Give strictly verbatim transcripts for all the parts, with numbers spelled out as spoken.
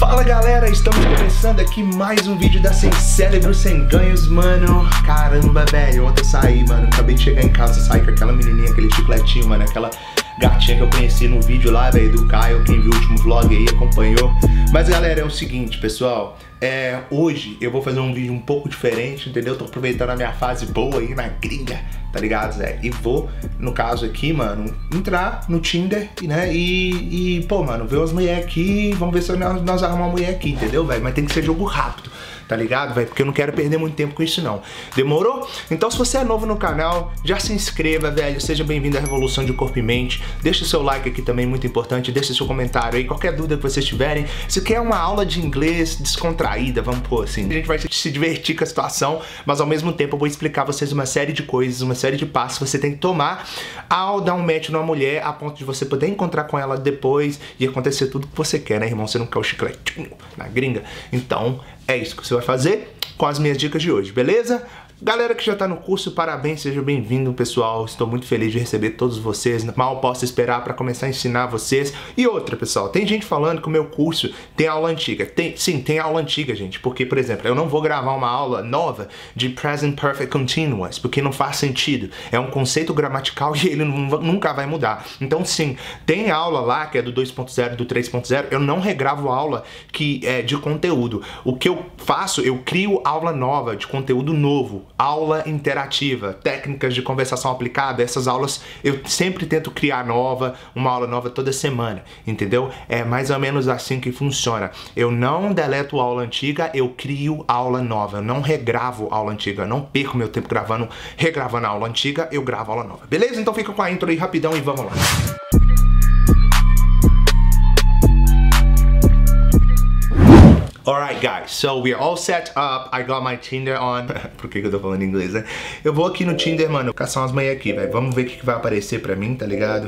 Fala galera, estamos começando aqui mais um vídeo da Sem Cérebro Sem Ganhos, mano. Caramba, velho, ontem eu saí, mano, acabei de chegar em casa, saí com aquela menininha, aquele chicletinho, mano, aquela gatinha que eu conheci no vídeo lá, velho, do Caio. Quem viu o último vlog aí acompanhou. Mas galera, é o seguinte, pessoal, é, hoje eu vou fazer um vídeo um pouco diferente, entendeu? Tô aproveitando a minha fase boa aí na gringa, tá ligado, Zé? E vou, no caso aqui, mano, entrar no Tinder, né? E, e pô, mano, ver umas mulheres aqui, vamos ver se nós, nós arrumamos uma mulher aqui, entendeu, velho? Mas tem que ser jogo rápido, tá ligado, velho? Porque eu não quero perder muito tempo com isso, não. Demorou? Então, se você é novo no canal, já se inscreva, velho. Seja bem-vindo à Revolução de Corpo e Mente. Deixa o seu like aqui também, muito importante. Deixa seu comentário aí, qualquer dúvida que vocês tiverem. Se quer uma aula de inglês descontraída, vamos pôr assim. A gente vai se divertir com a situação, mas ao mesmo tempo eu vou explicar a vocês uma série de coisas, uma série de passos que você tem que tomar ao dar um match numa mulher, a ponto de você poder encontrar com ela depois e acontecer tudo que você quer, né, irmão? Você não quer o chicletinho na gringa? Então, é isso que você vai fazer com as minhas dicas de hoje, beleza? Galera que já tá no curso, parabéns, seja bem-vindo, pessoal. Estou muito feliz de receber todos vocês. Mal posso esperar para começar a ensinar vocês. E outra, pessoal, tem gente falando que o meu curso tem aula antiga. Tem, sim, tem aula antiga, gente. Porque, por exemplo, eu não vou gravar uma aula nova de Present Perfect Continuous, porque não faz sentido. É um conceito gramatical e ele nunca vai mudar. Então, sim, tem aula lá que é do dois ponto zero, do três ponto zero. Eu não regravo aula que é de conteúdo. O que eu faço, eu crio aula nova, de conteúdo novo. Aula interativa, técnicas de conversação aplicada, essas aulas eu sempre tento criar nova, uma aula nova toda semana, entendeu? É mais ou menos assim que funciona. Eu não deleto aula antiga, eu crio aula nova, eu não regravo aula antiga, eu não perco meu tempo gravando, regravando a aula antiga, eu gravo aula nova, beleza? Então fica com a intro aí rapidão e vamos lá. Alright guys, so we are all set up. I got my Tinder on. Por que que eu tô falando em inglês, né? Eu vou aqui no Tinder, mano, caçar umas mulheres aqui, velho. Vamos ver o que, que vai aparecer pra mim, tá ligado?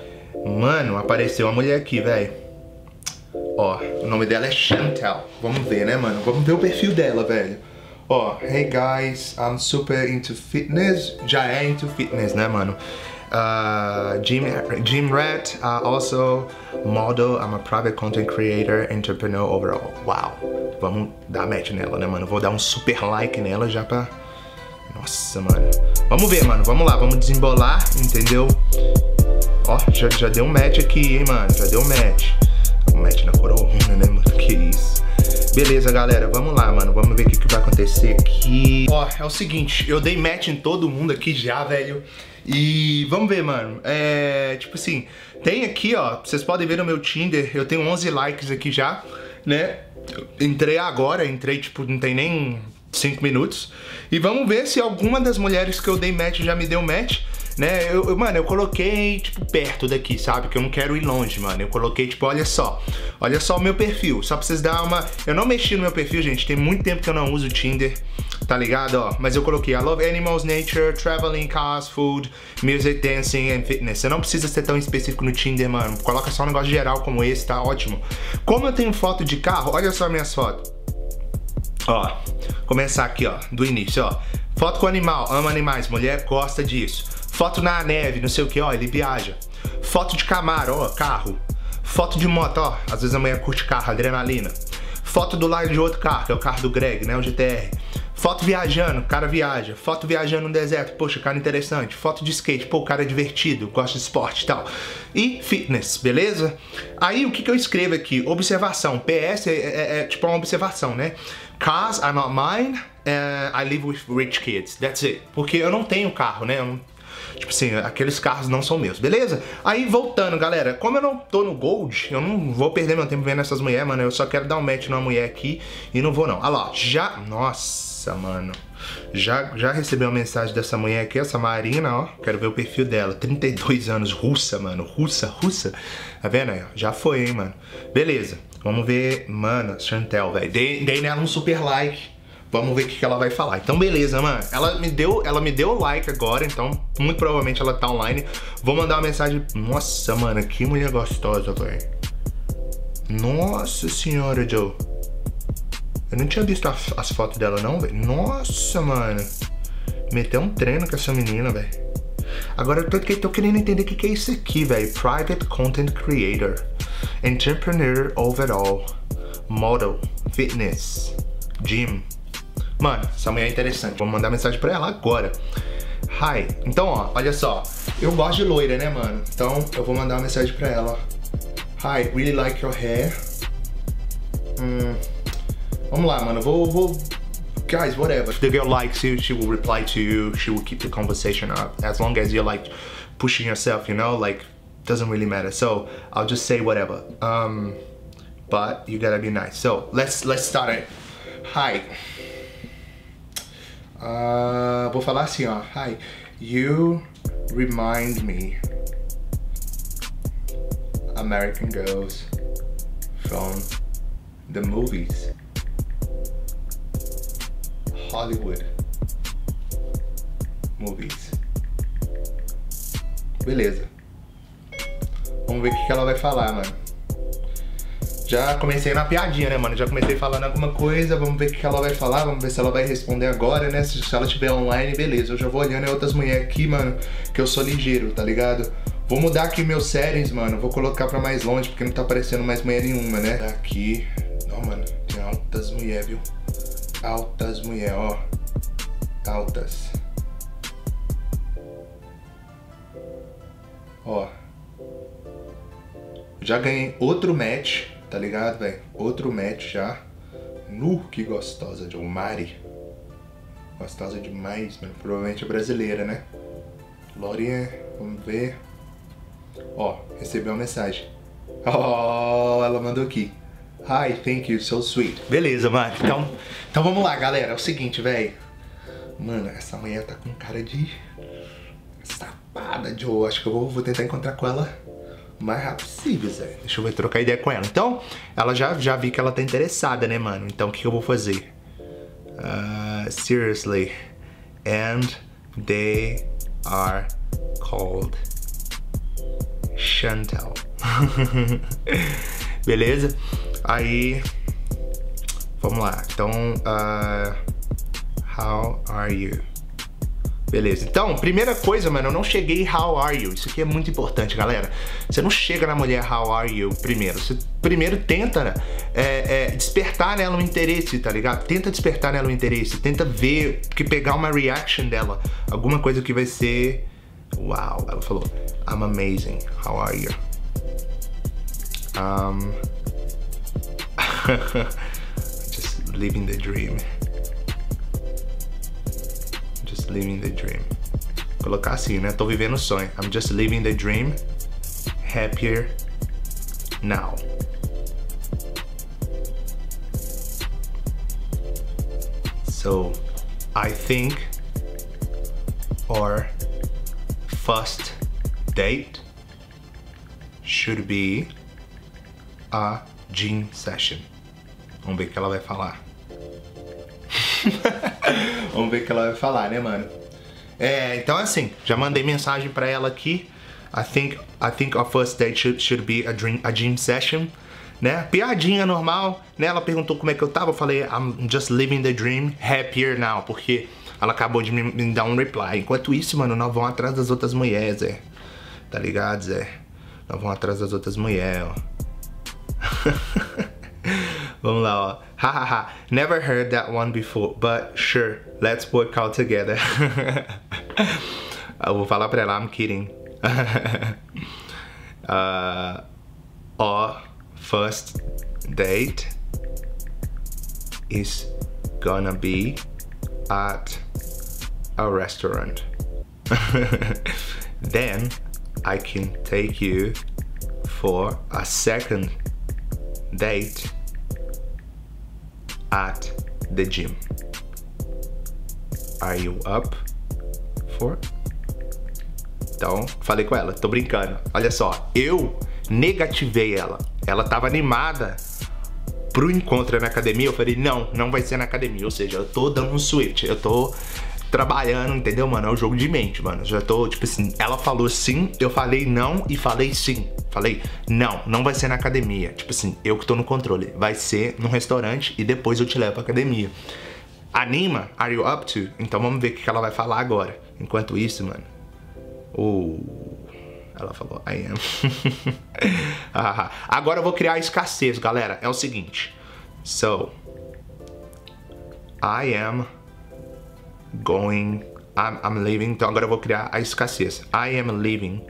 Mano, apareceu uma mulher aqui, velho. Ó, o nome dela é Chantel. Vamos ver, né, mano? Vamos ver o perfil dela, velho. Ó, hey guys, I'm super into fitness. Já é into fitness, né, mano? Uh, gym, gym rat, uh, also model, I'm a private content creator, entrepreneur overall. Uau, vamos dar match nela, né, mano? Vou dar um super like nela já pra... Nossa, mano. Vamos ver, mano, vamos lá, vamos desembolar, entendeu? Ó, já, já deu um match aqui, hein, mano, já deu um match. Um match na coroa, né, mano? Que isso. Beleza, galera, vamos lá, mano. Vamos ver o que, que vai acontecer aqui. Ó, é o seguinte, eu dei match em todo mundo aqui já, velho. E vamos ver, mano. É, tipo assim, tem aqui, ó, vocês podem ver no meu Tinder, eu tenho onze likes aqui já, né? Entrei agora, entrei, tipo, não tem nem cinco minutos. E vamos ver se alguma das mulheres que eu dei match já me deu match. Né, eu, eu, mano, eu coloquei, tipo, perto daqui, sabe? Que eu não quero ir longe, mano. Eu coloquei, tipo, olha só. Olha só o meu perfil. Só pra vocês darem uma... Eu não mexi no meu perfil, gente. Tem muito tempo que eu não uso o Tinder, tá ligado? Ó, mas eu coloquei I love animals, nature, traveling, cars, food, music, dancing and fitness. Você não precisa ser tão específico no Tinder, mano. Coloca só um negócio geral como esse, tá ótimo. Como eu tenho foto de carro, olha só minhas fotos. Ó, começar aqui, ó, do início, ó. Foto com animal, ama animais, mulher gosta disso. Foto na neve, não sei o que, ó, ele viaja. Foto de Camaro, ó, carro. Foto de moto, ó, às vezes a mulher curte carro, adrenalina. Foto do lado de outro carro, que é o carro do Greg, né, o G T R. Foto viajando, o cara viaja. Foto viajando no deserto, poxa, cara interessante. Foto de skate, pô, o cara é divertido, gosta de esporte e tal. E fitness, beleza? Aí o que que eu escrevo aqui? Observação, P S é, é, é tipo uma observação, né? Cars are not mine, uh, I live with rich kids, that's it. Porque eu não tenho carro, né? Eu não... Tipo assim, aqueles carros não são meus, beleza? Aí voltando, galera, como eu não tô no Gold, eu não vou perder meu tempo vendo essas mulheres, mano. Eu só quero dar um match numa mulher aqui e não vou não. Olha lá, já... Nossa, mano. Já, já recebi uma mensagem dessa mulher aqui, essa Marina, ó. Quero ver o perfil dela. trinta e dois anos, russa, mano. Russa, russa. Tá vendo aí, ó? Já foi, hein, mano. Beleza. Vamos ver, mano, Chantel, velho. Dei, dei nela um super like. Vamos ver o que, que ela vai falar. Então, beleza, mano. Ela me deu, ela me deu like agora, então muito provavelmente ela tá online. Vou mandar uma mensagem. Nossa, mano, que mulher gostosa, velho. Nossa senhora, Joe. Eu não tinha visto as, as fotos dela, não, velho. Nossa, mano. Meteu um treino com essa menina, velho. Agora eu tô, tô querendo entender o que, que é isso aqui, velho. Private Content Creator. Entrepreneur Overall. model, fitness, gym. Mano, essa mulher é interessante. Vou mandar mensagem pra ela agora. Hi. Então, ó, olha só. Eu gosto de loira, né, mano? Então, eu vou mandar uma mensagem pra ela. Hi, really like your hair. Hum, vamos lá, mano. Vou, vou... Guys, whatever. If the girl likes you, she will reply to you. She will keep the conversation up. As long as you're, like, pushing yourself, you know? Like, doesn't really matter. So, I'll just say whatever. Um, but you gotta be nice. So, let's, let's start it. Hi. Uh, vou falar assim, ó. Hi, you remind me American girls from the movies, Hollywood movies. Beleza. Vamos ver o que ela vai falar, mano. Já comecei na piadinha, né, mano? Já comecei falando alguma coisa, vamos ver o que ela vai falar, vamos ver se ela vai responder agora, né? Se, se ela estiver online, beleza. Eu já vou olhando em outras mulheres aqui, mano, que eu sou ligeiro, tá ligado? Vou mudar aqui meus settings, mano, vou colocar pra mais longe, porque não tá aparecendo mais mulher nenhuma, né? Aqui, ó, mano, tem altas mulheres, viu? Altas mulheres, ó. Altas. Ó. Já ganhei outro match. Tá ligado, velho? Outro match já. Nu, que gostosa, John Mari. Gostosa demais, mano. Provavelmente é brasileira, né? Lorinha, vamos ver. Ó, recebeu uma mensagem. Ó, ela mandou aqui. Hi, thank you, so sweet. Beleza, mano. Então, então vamos lá, galera. É o seguinte, velho. Mano, essa mulher tá com cara de... Safada, Joe. Acho que eu vou, vou tentar encontrar com ela o mais rápido possível, Zé. Deixa eu ver, trocar ideia com ela. Então, ela já, já vi que ela tá interessada, né, mano? Então, o que eu vou fazer? Uh, seriously. And they are called Chantel. Beleza? Aí, vamos lá. Então, uh, how are you? Beleza, então, primeira coisa, mano, eu não cheguei how are you. Isso aqui é muito importante, galera. Você não chega na mulher how are you primeiro. Você primeiro tenta é, é, despertar nela um interesse, tá ligado? Tenta despertar nela um interesse, tenta ver, que pegar uma reaction dela. Alguma coisa que vai ser... Uau, ela falou, I'm amazing, how are you? Um... Just living the dream. Living the dream. Vou colocar assim, né? Tô vivendo o sonho. I'm just living the dream. Happier now. So, I think our first date should be a gym session. Vamos ver o que ela vai falar. Vamos ver o que ela vai falar, né, mano? É, então assim, já mandei mensagem pra ela aqui. I think, I think our first date should, should be a, dream, a gym session, né? Piadinha normal, né? Ela perguntou como é que eu tava, eu falei, I'm just living the dream, happier now, porque ela acabou de me, me dar um reply. Enquanto isso, mano, nós vamos atrás das outras mulheres, Zé. Tá ligado, Zé? Nós vamos atrás das outras mulheres, ó. Vamos lá, ó. Hahaha, never heard that one before, but sure, let's work out together. Eu vou falar pra ela, I'm kidding. uh, our first date is gonna be at a restaurant. Then I can take you for a second date at the gym. Are you up for? Então, falei com ela, tô brincando. Olha só, eu negativei ela. Ela tava animada pro encontro na academia. Eu falei, não, não vai ser na academia. Ou seja, eu tô dando um switch. Eu tô trabalhando, entendeu, mano? É o jogo de mente, mano. Já tô, tipo assim, ela falou sim, eu falei não e falei sim. Falei, não, não vai ser na academia. Tipo assim, eu que tô no controle. Vai ser num restaurante e depois eu te levo pra academia. Anima? Are you up to? Então vamos ver o que ela vai falar agora. Enquanto isso, mano. Oh, ela falou, I am. Agora eu vou criar escassez, galera. É o seguinte. So, I am going... I'm, I'm leaving. Então agora eu vou criar a escassez. I am leaving.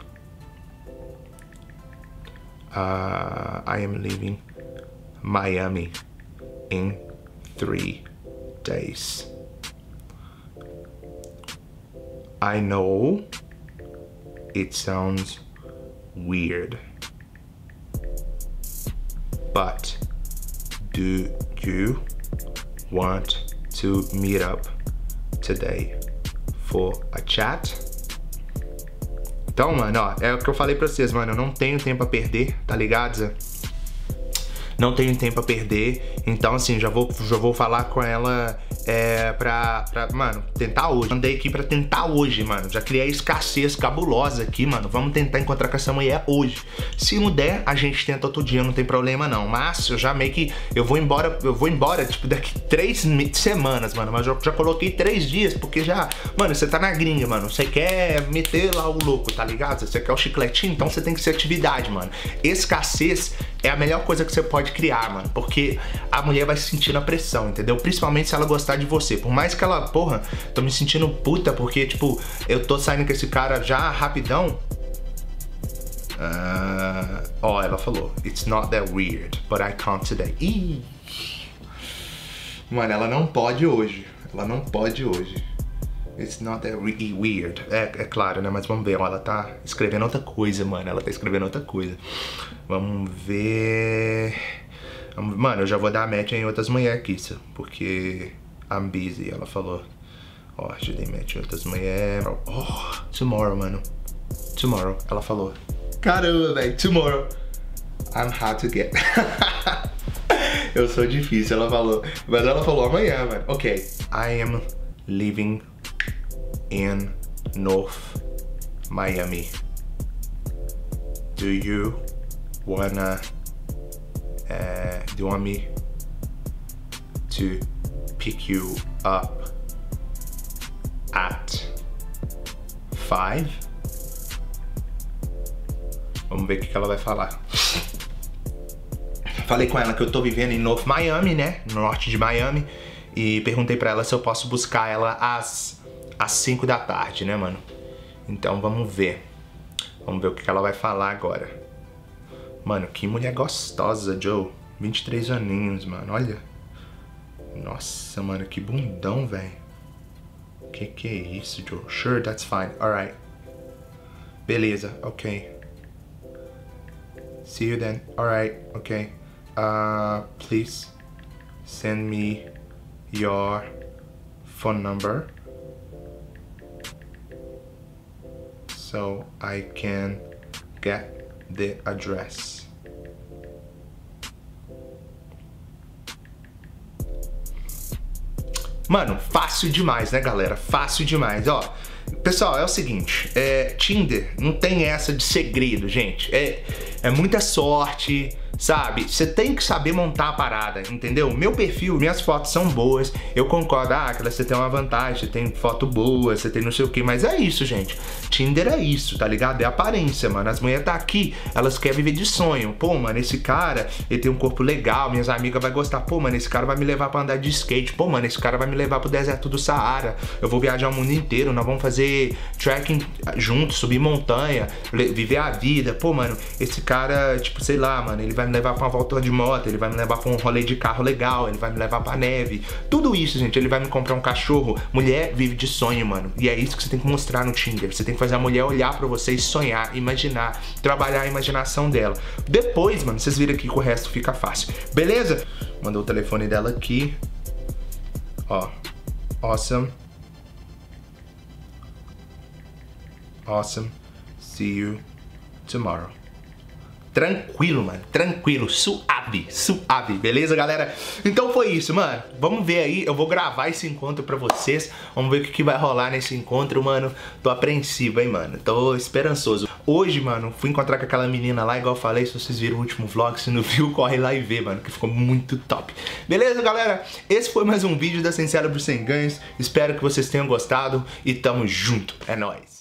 Uh, I am leaving Miami in three days. I know it sounds weird, but do you want to meet up today for a chat? Então, mano, ó, é o que eu falei pra vocês, mano, eu não tenho tempo a perder, tá ligado, Zé? Não tenho tempo a perder, então assim, já vou, já vou falar com ela é, pra, pra, mano, tentar hoje. Andei aqui pra tentar hoje, mano, já criei escassez cabulosa aqui, mano, vamos tentar encontrar com essa mulher hoje. Se não der, a gente tenta outro dia, não tem problema não, mas eu já meio que, eu vou embora, eu vou embora, tipo, daqui três semanas, mano, mas eu já coloquei três dias, porque já, mano, você tá na gringa, mano, você quer meter lá o louco, tá ligado? Você quer o chicletinho, então você tem que ser atividade, mano. Escassez é a melhor coisa que você pode criar, mano, porque a mulher vai sentir a pressão, entendeu? Principalmente se ela gostar de você. Por mais que ela, porra, tô me sentindo puta porque, tipo, eu tô saindo com esse cara já rapidão. Uh, ó, oh, ela falou, it's not that weird, but I can't today. Ih! Mano, ela não pode hoje. Ela não pode hoje. It's not that weird. É, é claro, né? Mas vamos ver. Ó, ela tá escrevendo outra coisa, mano. Ela tá escrevendo outra coisa. Vamos ver... Mano, eu já vou dar match em outras mulheres aqui, porque I'm busy, ela falou. Ó, oh, já dei match em outras mulheres. Oh, tomorrow, mano. Tomorrow, ela falou. Caramba, velho, tomorrow. I'm hard to get. Eu sou difícil, ela falou. Mas ela falou amanhã, mano. Ok. I am living in North Miami. Do you wanna... Uh, do you want me to pick you up at five? Vamos ver o que ela vai falar. Falei com ela que eu tô vivendo em North Miami, né? No norte de Miami. E perguntei pra ela se eu posso buscar ela às, às cinco da tarde, né, mano? Então vamos ver. Vamos ver o que ela vai falar agora. Mano, que mulher gostosa, Joe. vinte e três aninhos, mano, olha. Nossa, mano, que bundão, velho. Que que é isso, Joe? Sure, that's fine, alright. Beleza, ok. See you then, alright, ok. Uh, please send me your phone number so I can get the address. Mano, fácil demais, né, galera? Fácil demais, ó. Pessoal, é o seguinte, é, Tinder não tem essa de segredo, gente. É, é muita sorte, sabe? Você tem que saber montar a parada, entendeu? Meu perfil, minhas fotos são boas. Eu concordo, ah, que você tem uma vantagem, você tem foto boa, você tem não sei o que, mas é isso, gente. Tinder é isso, tá ligado? É aparência, mano. As mulheres tá aqui, elas querem viver de sonho. Pô, mano, esse cara, ele tem um corpo legal, minhas amigas vão gostar. Pô, mano, esse cara vai me levar pra andar de skate. Pô, mano, esse cara vai me levar pro deserto do Saara. Eu vou viajar o mundo inteiro, nós vamos fazer trekking juntos, subir montanha, viver a vida. Pô, mano, esse cara, tipo, sei lá, mano, ele vai me levar pra uma volta de moto, ele vai me levar pra um rolê de carro legal, ele vai me levar pra neve. Tudo isso, gente, ele vai me comprar um cachorro. Mulher vive de sonho, mano. E é isso que você tem que mostrar no Tinder. Você tem que fazer a mulher olhar pra você e sonhar, imaginar, trabalhar a imaginação dela. Depois, mano, vocês viram aqui que o resto fica fácil. Beleza? Mandou o telefone dela aqui. Ó. Awesome. Awesome. See you tomorrow. Tranquilo, mano, tranquilo, suave, suave, beleza, galera? Então foi isso, mano, vamos ver aí, eu vou gravar esse encontro pra vocês, vamos ver o que, que vai rolar nesse encontro, mano. Tô apreensivo, hein, mano, tô esperançoso. Hoje, mano, fui encontrar com aquela menina lá, igual eu falei, se vocês viram o último vlog, se não viu, corre lá e vê, mano, que ficou muito top. Beleza, galera? Esse foi mais um vídeo da Sem Cérebro Sem Ganhos, espero que vocês tenham gostado e tamo junto, é nóis.